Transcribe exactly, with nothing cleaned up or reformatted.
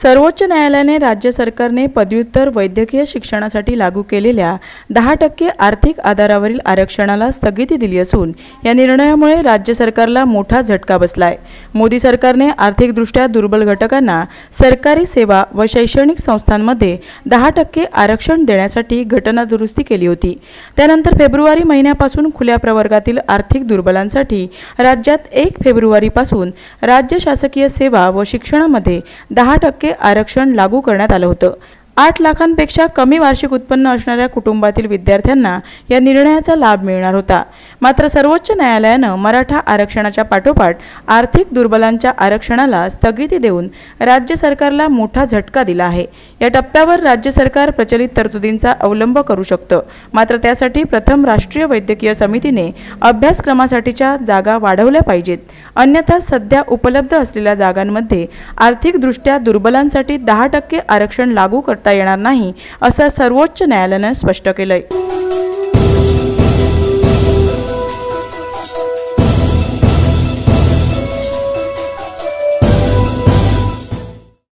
सर्वोच्च न्यायालयाने राज्य सरकारने पदव्युत्तर वैद्यकीय शिक्षणासाठी लागू केलेल्या दहा टक्के आर्थिक आधारावरील आरक्षणाला स्थगिती दिली असून या निर्णयामुळे राज्य सरकारला मोठा झटका बसलाय। मोदी सरकारने आर्थिकदृष्ट्या दुर्बल घटकांना सरकारी सेवा व शैक्षणिक संस्थांमध्ये दहा टक्के आरक्षण देण्यासाठी घटना दुरुस्ती केली होती। त्यानंतर फेब्रुवारी महिन्यापासून खुल्या प्रवर्गातील आर्थिक दुर्बलांसाठी राज्यात एक फेब्रुवारी पासून राज्य शासकीय सेवा व शिक्षणामध्ये दहा टक्के आरक्षण लागू करण्यात आलं होतं। आठ लाखांपेक्षा कमी वार्षिक उत्पन्न असणाऱ्या कुटुंबातील विद्यार्थ्यांना या निर्णयाचा लाभ मिळणार होता। मात्र सर्वोच्च न्यायालयानं मराठा आरक्षणाच्या पाठोपाठ आर्थिक दुर्बलांच्या आरक्षणाला स्थगिती देऊन राज्य सरकारला मोठा झटका दिला आहे। या टप्प्यावर राज्य सरकार प्रचलित तरतुदींचा अवलंब करू शकतं, मात्र त्यासाठी प्रथम राष्ट्रीय वैद्यकीय समितीने अभ्यासक्रमासाठीच्या जागा वाढवल्या पाहिजेत, अन्यथा सध्या उपलब्ध असलेल्या जागांमध्ये आर्थिकदृष्ट्या दुर्बलांसाठी दहा टक्के आरक्षण लागू करता येणार नाही, असं सर्वोच्च न्यायालयाने स्पष्ट केलंय।